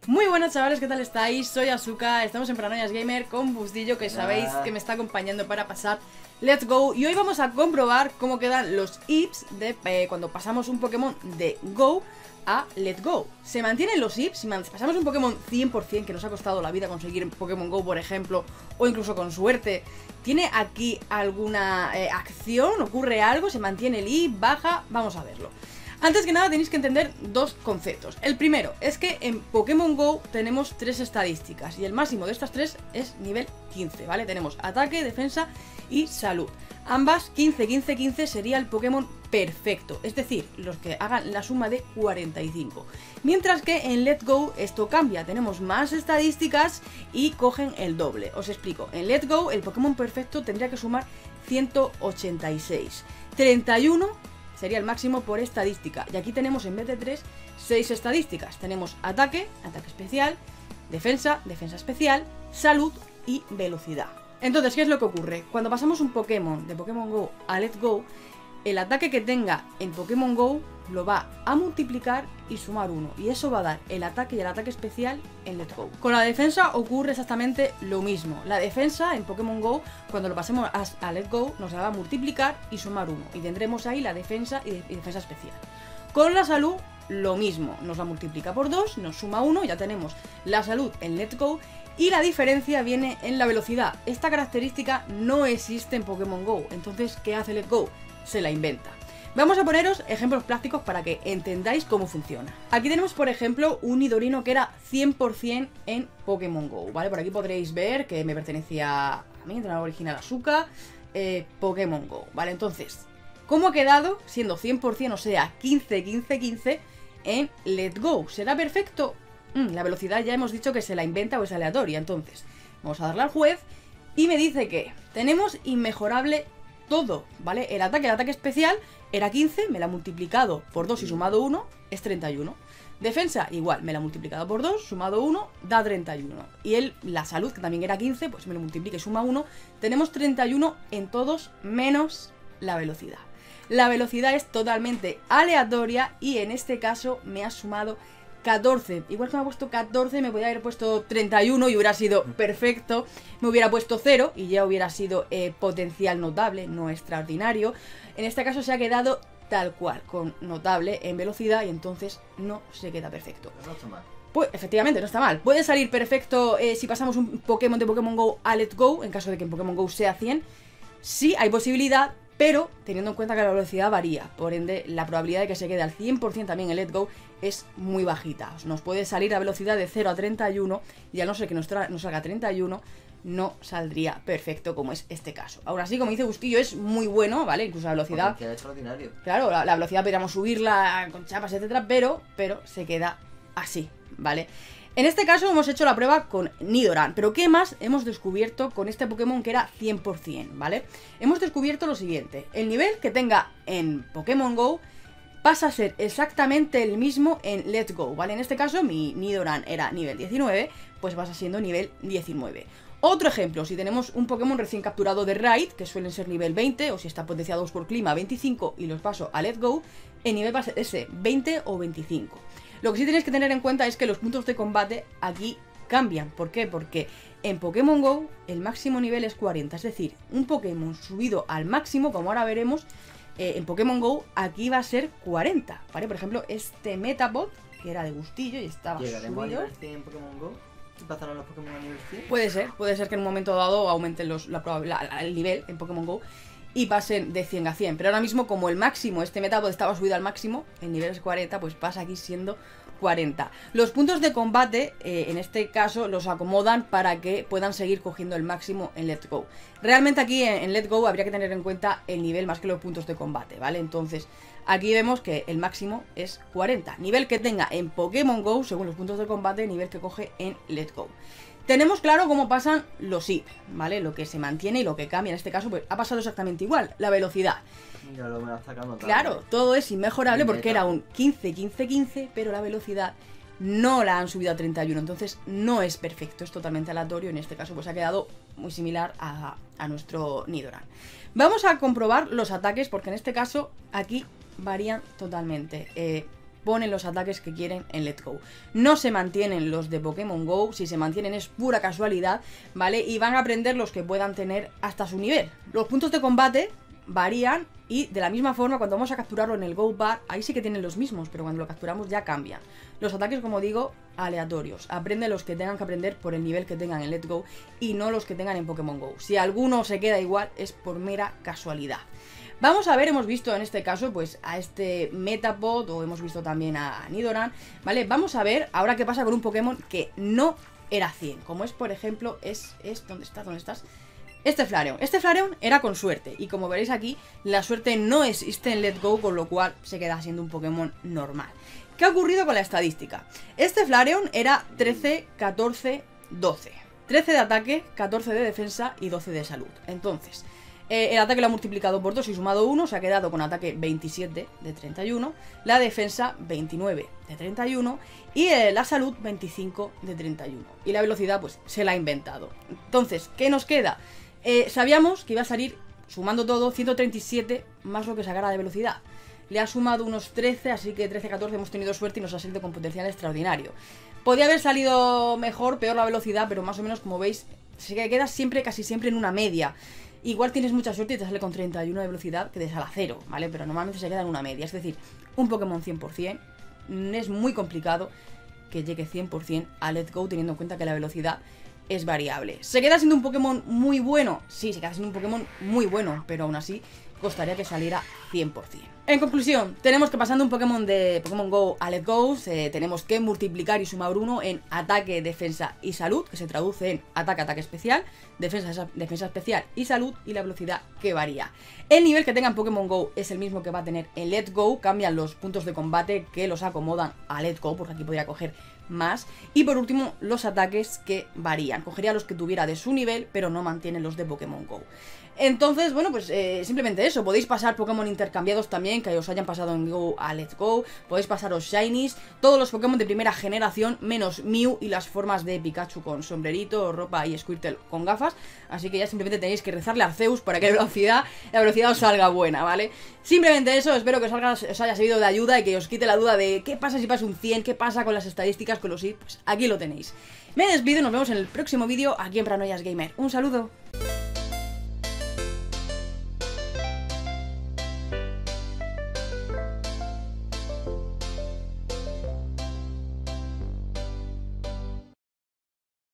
Muy buenas chavales, ¿qué tal estáis? Soy Asuka, estamos en Paranoias Gamer con Bustillo, que sabéis que me está acompañando para pasar Let's Go. Y hoy vamos a comprobar cómo quedan los IVs de cuando pasamos un Pokémon de Go a Let's Go. ¿Se mantienen los IVs? Si pasamos un Pokémon 100% que nos ha costado la vida conseguir Pokémon Go, por ejemplo, o incluso con suerte, ¿tiene aquí alguna acción? ¿Ocurre algo? ¿Se mantiene el IV? ¿Baja? Vamos a verlo. Antes que nada tenéis que entender dos conceptos. El primero es que en Pokémon GO tenemos tres estadísticas y el máximo de estas tres es nivel 15, ¿vale? Tenemos ataque, defensa y salud. Ambas 15, 15, 15 sería el Pokémon perfecto, es decir, los que hagan la suma de 45. Mientras que en Let's Go esto cambia, tenemos más estadísticas y cogen el doble. Os explico, en Let's Go el Pokémon perfecto tendría que sumar 186. 31 sería el máximo por estadística. Y aquí tenemos en vez de 3, 6 estadísticas. Tenemos ataque, ataque especial, defensa, defensa especial, salud y velocidad. Entonces, ¿qué es lo que ocurre? Cuando pasamos un Pokémon de Pokémon GO a Let's Go, el ataque que tenga en Pokémon GO lo va a multiplicar y sumar 1. Y eso va a dar el ataque y el ataque especial en Let's Go. Con la defensa ocurre exactamente lo mismo. La defensa en Pokémon GO, cuando lo pasemos a Let's Go, nos la va a multiplicar y sumar 1. Y tendremos ahí la defensa y defensa especial. Con la salud, lo mismo. Nos la multiplica por 2, nos suma 1, ya tenemos la salud en Let's Go. Y la diferencia viene en la velocidad. Esta característica no existe en Pokémon GO. Entonces, ¿qué hace Let's Go? Se la inventa. Vamos a poneros ejemplos prácticos para que entendáis cómo funciona. Aquí tenemos, por ejemplo, un Nidorino que era 100% en Pokémon GO, ¿vale? Por aquí podréis ver que me pertenecía a mi entrenador original Asuka, Pokémon GO, ¿vale? Entonces, ¿cómo ha quedado siendo 100%, o sea, 15, 15, 15 en Let's Go? ¿Será perfecto? La velocidad ya hemos dicho que se la inventa o es aleatoria, entonces vamos a darle al juez y me dice que tenemos inmejorable todo, ¿vale? El ataque especial era 15, me la ha multiplicado por 2 y sumado 1, es 31. Defensa, igual, me la ha multiplicado por 2, sumado 1, da 31. Y la salud, que también era 15, pues me lo multiplica y suma 1. Tenemos 31 en todos, menos la velocidad. La velocidad es totalmente aleatoria y en este caso me ha sumado 14. Igual que me ha puesto 14, me podría haber puesto 31 y hubiera sido perfecto. Me hubiera puesto 0 y ya hubiera sido potencial notable, no extraordinario. En este caso se ha quedado tal cual, con notable en velocidad y entonces no se queda perfecto. No está mal. Pues efectivamente, no está mal. Puede salir perfecto si pasamos un Pokémon de Pokémon GO a Let's Go, en caso de que en Pokémon GO sea 100. Sí, hay posibilidad, pero teniendo en cuenta que la velocidad varía, por ende la probabilidad de que se quede al 100% también en Let's Go es muy bajita. Nos puede salir a velocidad de 0 a 31 y al no ser que nos salga 31 no saldría perfecto como es este caso. Ahora sí, como dice Bustillo, es muy bueno, ¿vale? Incluso la velocidad... Potencial extraordinario. Claro, la velocidad podríamos subirla con chapas, etcétera, pero se queda así, ¿vale? En este caso hemos hecho la prueba con Nidoran, pero ¿qué más hemos descubierto con este Pokémon que era 100%, ¿vale? Hemos descubierto lo siguiente, el nivel que tenga en Pokémon GO pasa a ser exactamente el mismo en Let's Go, ¿vale? En este caso mi Nidoran era nivel 19, pues pasa siendo nivel 19. Otro ejemplo, si tenemos un Pokémon recién capturado de Raid, que suelen ser nivel 20, o si están potenciados por clima 25 y los paso a Let's Go, el nivel va a ser ese 20 o 25. Lo que sí tenéis que tener en cuenta es que los puntos de combate aquí cambian. ¿Por qué? Porque en Pokémon GO el máximo nivel es 40. Es decir, un Pokémon subido al máximo, como ahora veremos, en Pokémon GO aquí va a ser 40. ¿Vale? Por ejemplo, este Metapod, que era de Bustillo y estaba ¿Llegaremos subido. a nivel 100 en Pokémon GO? ¿Y pasarán los Pokémon a nivel 100? Puede ser que en un momento dado aumenten el nivel en Pokémon GO y pasen de 100 a 100. Pero ahora mismo, como el máximo, este Metapod estaba subido al máximo, el nivel es 40, pues pasa aquí siendo 40. Los puntos de combate, en este caso, los acomodan para que puedan seguir cogiendo el máximo en Let's Go. Realmente aquí en Let's Go habría que tener en cuenta el nivel más que los puntos de combate, ¿vale? Entonces, aquí vemos que el máximo es 40. Nivel que tenga en Pokémon GO, según los puntos de combate, nivel que coge en Let's Go. Tenemos claro cómo pasan los IP, ¿vale? Lo que se mantiene y lo que cambia. En este caso, pues ha pasado exactamente igual. La velocidad. Mira, lo me la está sacando. Claro, todo es inmejorable porque era un 15, 15, 15, pero la velocidad no la han subido a 31. Entonces no es perfecto, es totalmente aleatorio. En este caso, pues ha quedado muy similar a nuestro Nidoran. Vamos a comprobar los ataques porque en este caso aquí varían totalmente. ponen los ataques que quieren en Let's Go. No se mantienen los de Pokémon GO, si se mantienen es pura casualidad, ¿vale? Y van a aprender los que puedan tener hasta su nivel. Los puntos de combate varían y de la misma forma cuando vamos a capturarlo en el Go Bar, ahí sí que tienen los mismos, pero cuando lo capturamos ya cambian. Los ataques, como digo, aleatorios. Aprende los que tengan que aprender por el nivel que tengan en Let's Go y no los que tengan en Pokémon GO. Si alguno se queda igual es por mera casualidad. Vamos a ver, hemos visto en este caso pues a este Metapod o hemos visto también a Nidoran, ¿vale? Vamos a ver ahora qué pasa con un Pokémon que no era 100, como es por ejemplo, ¿dónde estás? ¿Dónde estás? Este Flareon. Este Flareon era con suerte y como veréis aquí, la suerte no existe en Let's Go, con lo cual se queda siendo un Pokémon normal. ¿Qué ha ocurrido con la estadística? Este Flareon era 13, 14, 12. 13 de ataque, 14 de defensa y 12 de salud. Entonces, el ataque lo ha multiplicado por 2 y sumado 1, se ha quedado con ataque 27 de 31, la defensa 29 de 31 y la salud 25 de 31. Y la velocidad pues se la ha inventado. Entonces, ¿qué nos queda? Sabíamos que iba a salir, sumando todo, 137 más lo que sacara de velocidad. Le ha sumado unos 13, así que 13-14 hemos tenido suerte y nos ha salido con potencial extraordinario. Podía haber salido mejor, peor la velocidad, pero más o menos, como veis, se queda siempre, casi siempre en una media. Igual tienes mucha suerte y te sale con 31 de velocidad que te sale a 0, ¿vale? Pero normalmente se queda en una media. Es decir, un Pokémon 100% es muy complicado que llegue 100% a Let's Go, teniendo en cuenta que la velocidad es variable. ¿Se queda siendo un Pokémon muy bueno? Sí, se queda siendo un Pokémon muy bueno, pero aún así costaría que saliera 100%. En conclusión, tenemos que pasando un Pokémon de Pokémon GO a Let's Go, tenemos que multiplicar y sumar 1 en ataque, defensa y salud, que se traduce en ataque, ataque especial, defensa especial y salud, y la velocidad que varía. El nivel que tenga en Pokémon GO es el mismo que va a tener en Let's Go, cambian los puntos de combate que los acomodan a Let's Go, porque aquí podría coger más. Y por último, los ataques que varían. Cogería los que tuviera de su nivel, pero no mantiene los de Pokémon GO. Entonces, bueno, pues simplemente eso. Podéis pasar Pokémon intercambiados también, que os hayan pasado en Go a Let's Go. Podéis pasaros Shinies, todos los Pokémon de primera generación, menos Mew y las formas de Pikachu con sombrerito, ropa y Squirtle con gafas. Así que ya simplemente tenéis que rezarle a Arceus para que la velocidad os salga buena, ¿vale? Simplemente eso, espero que os haya servido de ayuda y que os quite la duda de qué pasa si pasa un 100, qué pasa con las estadísticas, con los IPs. Pues aquí lo tenéis. Me despido y nos vemos en el próximo vídeo aquí en Paranoias Gamer. Un saludo.